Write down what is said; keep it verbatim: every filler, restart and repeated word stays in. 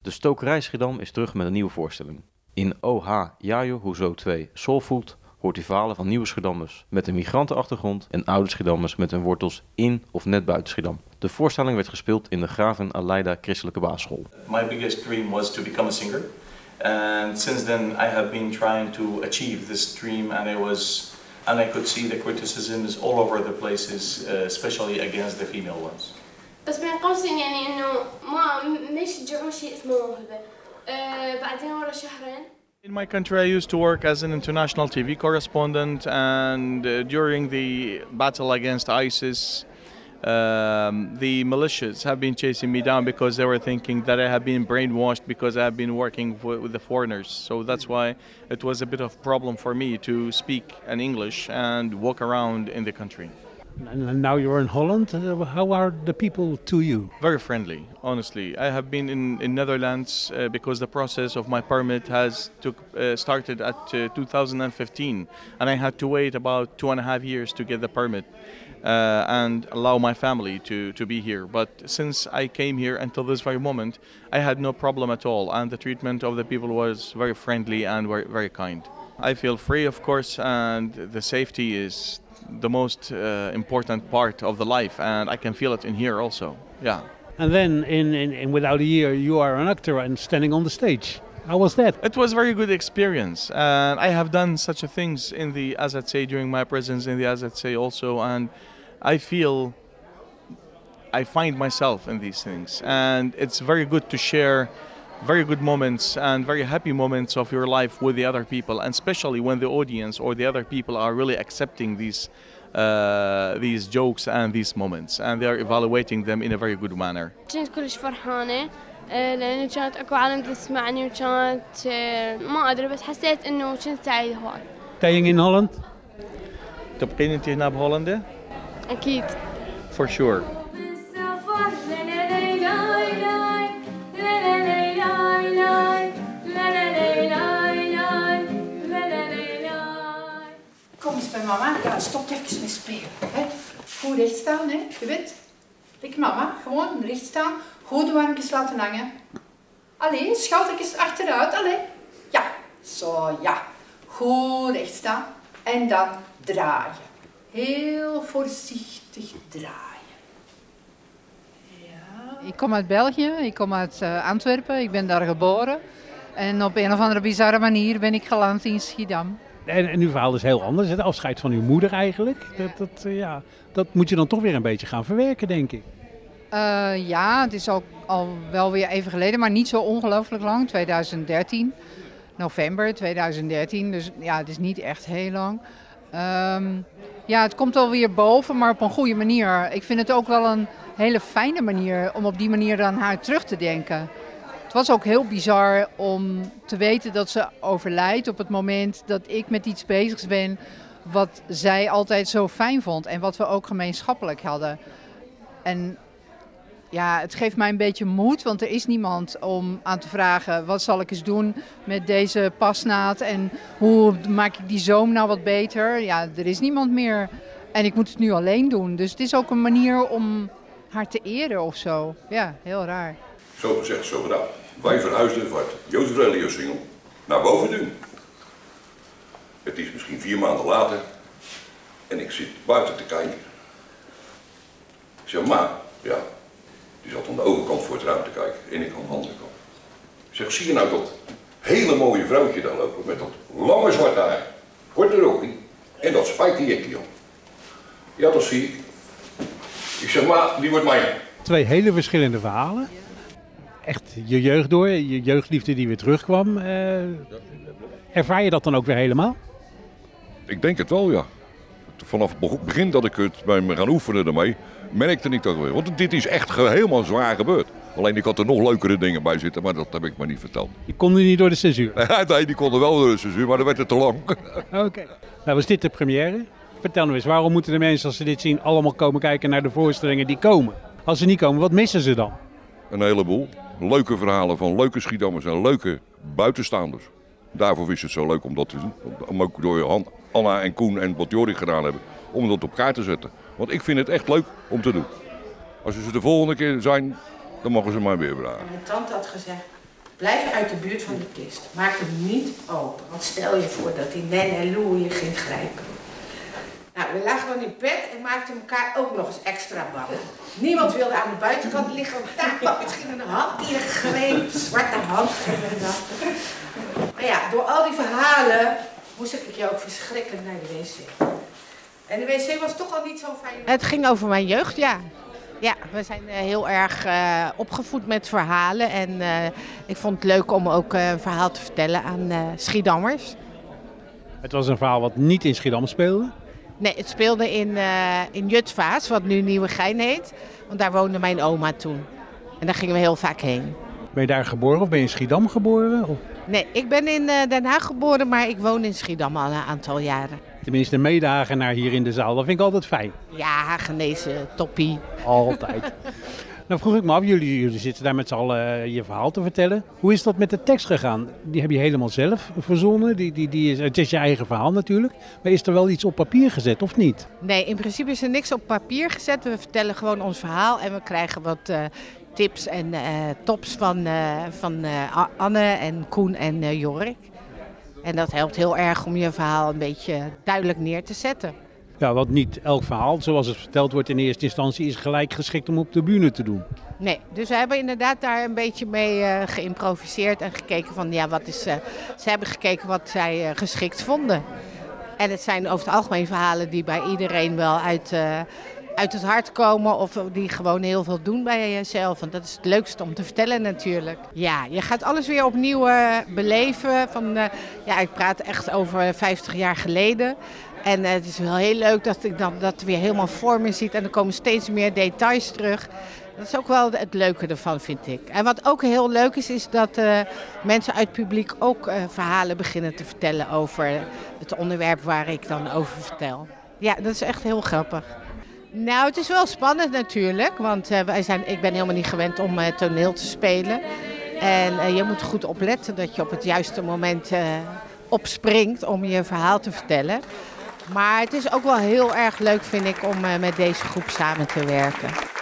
De Stokerij Schiedam is terug met een nieuwe voorstelling. In O H Yayo Hoezo twee Soul Food hoort u verhalen van nieuwe Schiedammers met een migrantenachtergrond en oude Schiedammers met hun wortels in of net buiten Schiedam. De voorstelling werd gespeeld in de Graven Aleida Christelijke Basisschool. My biggest dream was to become a singer, and since then I have been trying to achieve this dream, and it was and I could see the criticisms all over the places, uh, especially against the female ones. بس بين قوسين يعني إنه ما ما يشجعون شيء اسمه موهبة. أه بعدين ورا شهرين. In my country, I used to work as an international T V correspondent, and uh, during the battle against ISIS, um, the militias have been chasing me down because they were thinking that I have been brainwashed because I have been working w with the foreigners. So that's why it was a bit of a problem for me to speak in English and walk around in the country. And now you're in Holland. Uh, how are the people to you? Very friendly, honestly. I have been in, in Netherlands uh, because the process of my permit has took, uh, started at uh, two thousand fifteen, and I had to wait about two and a half years to get the permit uh, and allow my family to, to be here. But since I came here until this very moment, I had no problem at all, and the treatment of the people was very friendly and very, very kind. I feel free, of course, and the safety is the most uh, important part of the life, and I can feel it in here also. Yeah. And then in, in, in without a year you are an actor and standing on the stage. How was that? It was a very good experience, and I have done such a things in the A Z C during my presence in the A Z C also, and I feel I find myself in these things, and it's very good to share very good moments and very happy moments of your life with the other people, and especially when the audience or the other people are really accepting these uh, these jokes and these moments, and they are evaluating them in a very good manner. كنت كلش فرحانة لأنه كانت أكو عالم تسمعني وكانت ما أدري بس حسيت إنه كنت سعيدة هواي. Staying in Holland? تبقين أنت هنا بهولندا؟ أكيد. For sure. Kom eens bij mama. Ja, stop even met spelen. Hè. Goed recht staan, hè. Je weet. Kijk mama, gewoon recht staan. Goed de armpjes laten hangen. Allee, schoudertjes achteruit. Allee. Ja, zo, ja. Goed recht staan. En dan draaien. Heel voorzichtig draaien. Ja. Ik kom uit België, ik kom uit uh, Antwerpen, ik ben daar geboren. En op een of andere bizarre manier ben ik geland in Schiedam. En, en uw verhaal is heel anders, het afscheid van uw moeder eigenlijk. Dat, dat, uh, ja, dat moet je dan toch weer een beetje gaan verwerken, denk ik. Uh, ja, het is ook al wel weer even geleden, maar niet zo ongelooflijk lang. twintig dertien, november twintig dertien, dus ja, het is niet echt heel lang. Um, ja, het komt wel weer boven, maar op een goede manier. Ik vind het ook wel een hele fijne manier om op die manier aan haar terug te denken. Het was ook heel bizar om te weten dat ze overlijdt op het moment dat ik met iets bezig ben wat zij altijd zo fijn vond en wat we ook gemeenschappelijk hadden. En ja, het geeft mij een beetje moed, want er is niemand om aan te vragen wat zal ik eens doen met deze pasnaad en hoe maak ik die zoom nou wat beter. Ja, er is niemand meer en ik moet het nu alleen doen. Dus het is ook een manier om haar te eren of zo. Ja, heel raar. Zo gezegd, zo gedaan. Wij verhuisden van Jozef Relio-singel naar Bovendun. Het is misschien vier maanden later en ik zit buiten te kijken. Ik zeg, ma, ja, die zat aan de overkant voor het raam te kijken en ik aan de andere kant. Ik zeg, zie je nou dat hele mooie vrouwtje daar lopen met dat lange zwarte haar, korte rokkie en dat spijkerjekje op. Ja, dat zie ik. Ik zeg, ma, die wordt mijn. Twee hele verschillende verhalen. Echt je jeugd door, je jeugdliefde die weer terugkwam. Uh, ervaar je dat dan ook weer helemaal? Ik denk het wel, ja. Vanaf het begin dat ik het bij me gaan oefenen ermee, merkte ik dat weer. Want dit is echt helemaal zwaar gebeurd. Alleen ik had er nog leukere dingen bij zitten, maar dat heb ik me niet verteld. Die konden niet door de censuur? Nee, die konden wel door de censuur, maar dan werd het te lang. Oké. Okay. Nou was dit de première. Vertel nou eens, waarom moeten de mensen als ze dit zien allemaal komen kijken naar de voorstellingen die komen? Als ze niet komen, wat missen ze dan? Een heleboel. Leuke verhalen van leuke Schiedammers en leuke buitenstaanders. Daarvoor is het zo leuk om dat te doen. Om ook door Anna en Koen en wat Jorik gedaan hebben, om dat op kaart te zetten. Want ik vind het echt leuk om te doen. Als ze de volgende keer zijn, dan mogen ze mij weer vragen. En mijn tante had gezegd, Blijf uit de buurt van de kist. Maak hem niet open. Want stel je voor dat die Nen en Lou je ging grijpen. Nou, we lagen dan in bed en maakten elkaar ook nog eens extra bang. Niemand wilde aan de buitenkant liggen, want daar kwam misschien een hand die je greep, zwarte hand. Maar ja, door al die verhalen moest ik je ook verschrikken naar de wc. En de wc was toch al niet zo fijn. Het ging over mijn jeugd, ja. Ja, we zijn uh, heel erg uh, opgevoed met verhalen. En uh, ik vond het leuk om ook uh, een verhaal te vertellen aan uh, Schiedammers. Het was een verhaal wat niet in Schiedam speelde? Nee, het speelde in, uh, in Jutphaas, wat nu Nieuwegein heet. Want daar woonde mijn oma toen. En daar gingen we heel vaak heen. Ben je daar geboren of ben je in Schiedam geboren? Of? Nee, ik ben in uh, Den Haag geboren, maar ik woon in Schiedam al een aantal jaren. Tenminste, meedagen naar hier in de zaal, dat vind ik altijd fijn. Ja, Hagenezen, toppie. Altijd. Nou vroeg ik me af, jullie, jullie zitten daar met z'n allen je verhaal te vertellen. Hoe is dat met de tekst gegaan? Die heb je helemaal zelf verzonnen. Die, die, die is, het is je eigen verhaal natuurlijk. Maar is er wel iets op papier gezet of niet? Nee, in principe is er niks op papier gezet. We vertellen gewoon ons verhaal en we krijgen wat uh, tips en uh, tops van, uh, van uh, Anne en Koen en uh, Jorik. En dat helpt heel erg om je verhaal een beetje duidelijk neer te zetten. Ja, want niet elk verhaal, zoals het verteld wordt in eerste instantie, is gelijk geschikt om op de bühne te doen. Nee, dus we hebben inderdaad daar een beetje mee uh, geïmproviseerd en gekeken van, ja, wat is... Uh, ze hebben gekeken wat zij uh, geschikt vonden. En het zijn over het algemeen verhalen die bij iedereen wel uit, uh, uit het hart komen of die gewoon heel veel doen bij jezelf. Want dat is het leukste om te vertellen natuurlijk. Ja, je gaat alles weer opnieuw uh, beleven. Van, uh, ja, ik praat echt over vijftig jaar geleden. En uh, het is wel heel leuk dat ik dan dat weer helemaal voor me ziet. En er komen steeds meer details terug. Dat is ook wel het leuke ervan, vind ik. En wat ook heel leuk is, is dat uh, mensen uit het publiek ook uh, verhalen beginnen te vertellen over het onderwerp waar ik dan over vertel. Ja, dat is echt heel grappig. Nou, het is wel spannend natuurlijk, want uh, wij zijn, ik ben helemaal niet gewend om uh, toneel te spelen. En uh, je moet goed opletten dat je op het juiste moment uh, opspringt om je verhaal te vertellen. Maar het is ook wel heel erg leuk, vind ik, om uh, met deze groep samen te werken.